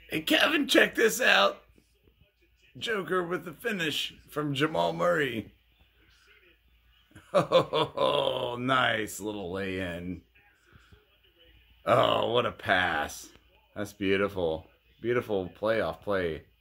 Hey, Kevin, check this out. Joker with the finish from Jamal Murray. Oh, nice little lay-in. Oh, what a pass. That's beautiful. Beautiful playoff play.